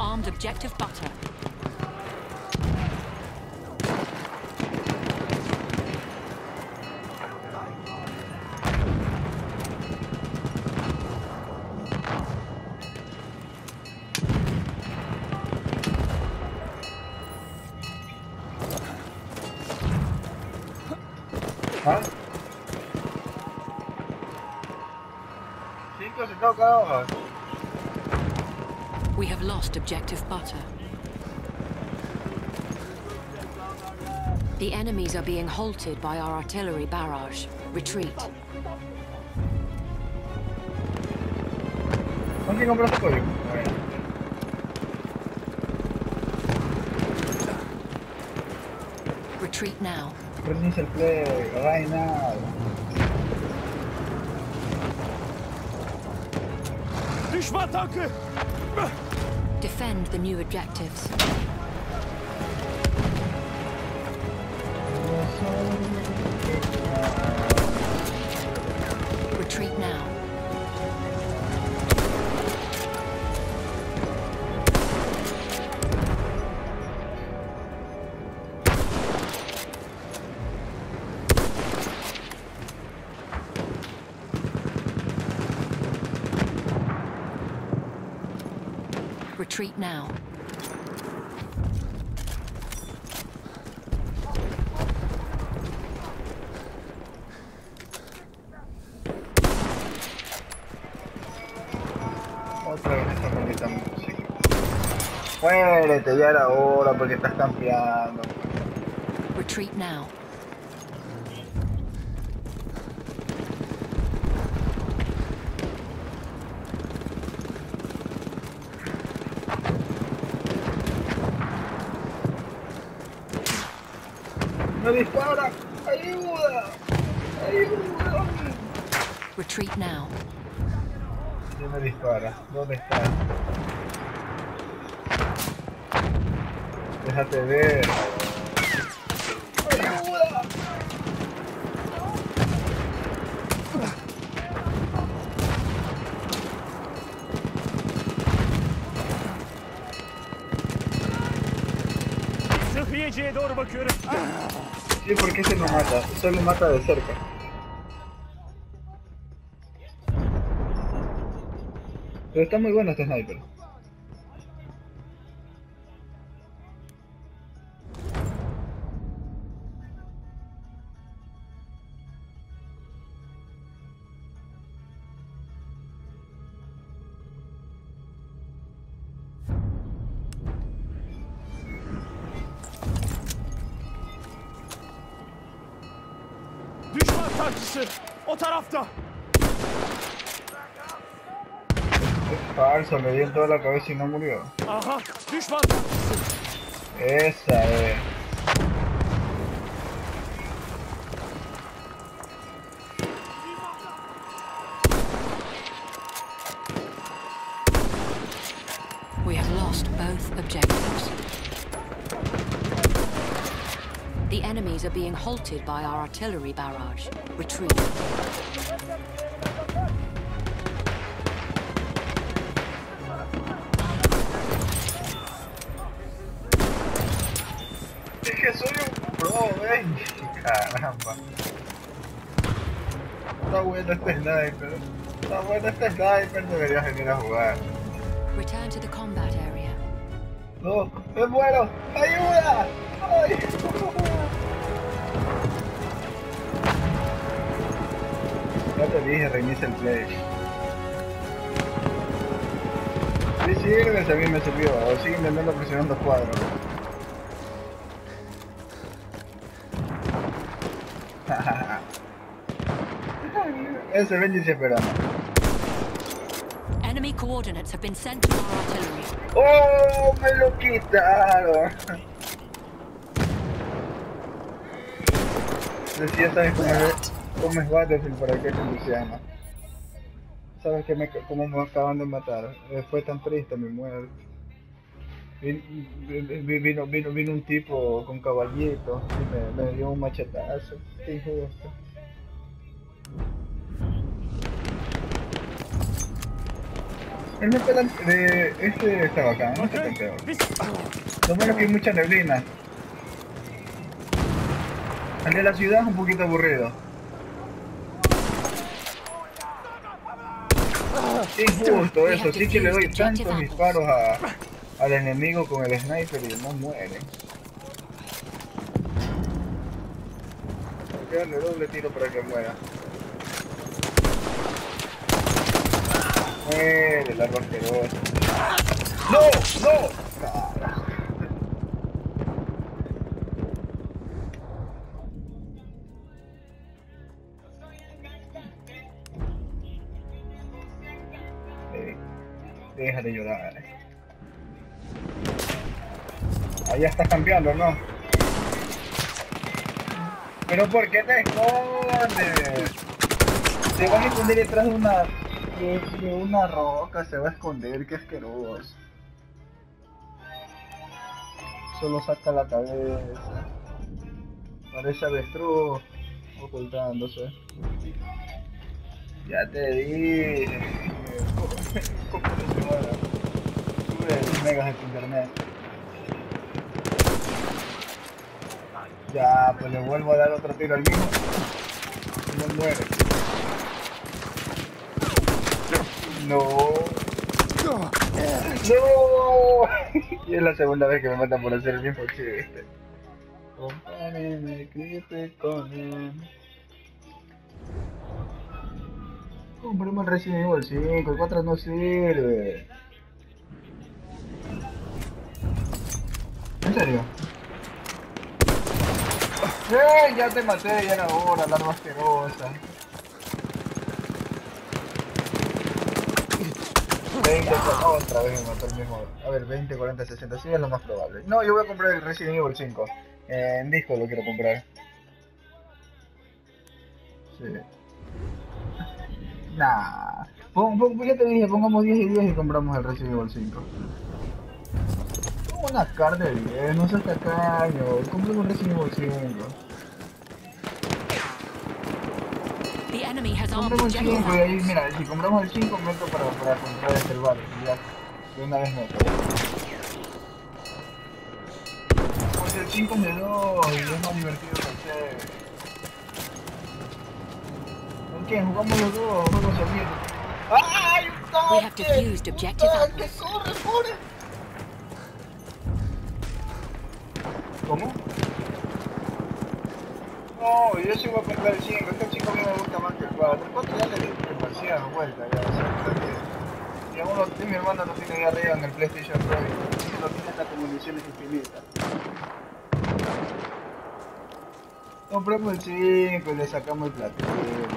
armed objective butter. ¿Ah? 5 se cada hoja. We have lost objective butter. The enemies are being halted by our artillery barrage. Retreat. ¿Dónde compraste código? Retreat now. Prendís el play, right now. Düşman tankı! Defend the new objectives. Retreat now. Retreat now. Otra vez esta maldita música. Muérete, ya era hora porque estás campeando. Retreat now. ¡Me dispara! ¡Ayuda! ¡Ayuda! Retreat now. ¿Quién me dispara? ¿Dónde está? Déjate ver. ¡Ayuda! Sıhhiyeciye doğru bakıyorum. Sí, porque ese no mata, solo mata de cerca. Pero está muy bueno este sniper. Düşman tankçısı! O tarafta! Es falso, le di en toda la cabeza y no murió. Aha! Düşman tankçısı! Esa es. We have lost both objectives. The enemies are being halted by our artillery barrage. Retreat. Es que soy un pro, ven. Caramba. Está bueno este sniper. Está bueno este sniper, deberías venir a jugar. Return to the combat area. No, me muero. ¡Ayuda! ¡Ay! Ya te dije, reinicia el play. Sí sirve, si a mí me sirvió. O sigue intentando presionando cuadros. Ese Benji se esperaba. Enemy coordinates have been sent to our artillery. ¡Oh! ¡Me lo quitaron! Decía, ¿sabes cómo es Battlefield para que se llama? ¿Sabes cómo me acaban de matar? Fue tan triste mi muerte. Vino un tipo con caballito y me dio un machetazo. Qué injusto. El mapa de este está bacán, no está tan Bakın. peor. Biz... Lo malo es que hay mucha neblina. El de la ciudad es un poquito aburrido. Injusto eso, sí que le doy tantos disparos al enemigo con el sniper y no muere. Hay que darle doble tiro para que muera. Muere la asquerosa. ¡No! ¡No! Carajo. Deja de llorar. Ahí ya estás cambiando, ¿no? Pero ¿por qué te escondes? Se va a esconder detrás de una roca, se va a esconder, qué asqueroso. Solo saca la cabeza. Parece avestruz ocultándose. Ya te dije. Sube 10 megas de tu internet. Ya, pues le vuelvo a dar otro tiro al mismo. No muere. No. No. Y es la segunda vez que me matan por hacer el mismo chiste. Compáreme, creepy con él. Compremos el Resident Evil 5, el 4 no sirve. ¿En serio? Ya te maté, ya era hora, la arma asquerosa. 20, otra vez me mató el mismo. A ver, 20, 40, 60, sí es lo más probable. No, yo voy a comprar el Resident Evil 5. En disco lo quiero comprar. Sí. Nah. Ya te dije, pongamos 10 y 10 y compramos el Resident Evil 5. Como una carta de 10, no seas tacaño. Compremos el Resident Evil 5. The enemy has armed Compremos el 5 y objective. ahí, mira, si compramos el 5 meto para comprar el bar. Ya, de una vez meto. Porque el 5 me doy y es más divertido que el 6. ¿Con quién? Jugamos los dos, juegos seguidos. ¡Ay, un tanque! We have defused objective ¡Un tanque! apples. ¡Corre, corre! ¿Cómo? No, yo sí voy a comprar el 5, es que el 5 a mí me gusta más que el 4. El 4 ya le di demasiada vuelta, ya, o sea, creo que... Y aún mi hermano lo tiene ahí arriba en el PlayStation Pro y lo tiene hasta con municiones infinitas. Compramos el 5 y le sacamos el platino.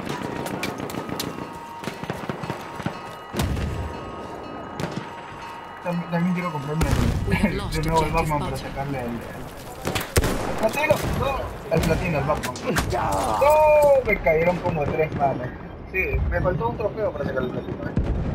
También quiero comprarme de nuevo el Batman para sacarle el platino. No, el platino, el Batman. No, me cayeron como 3 manos. Sí, me faltó un trofeo para sacar el platino.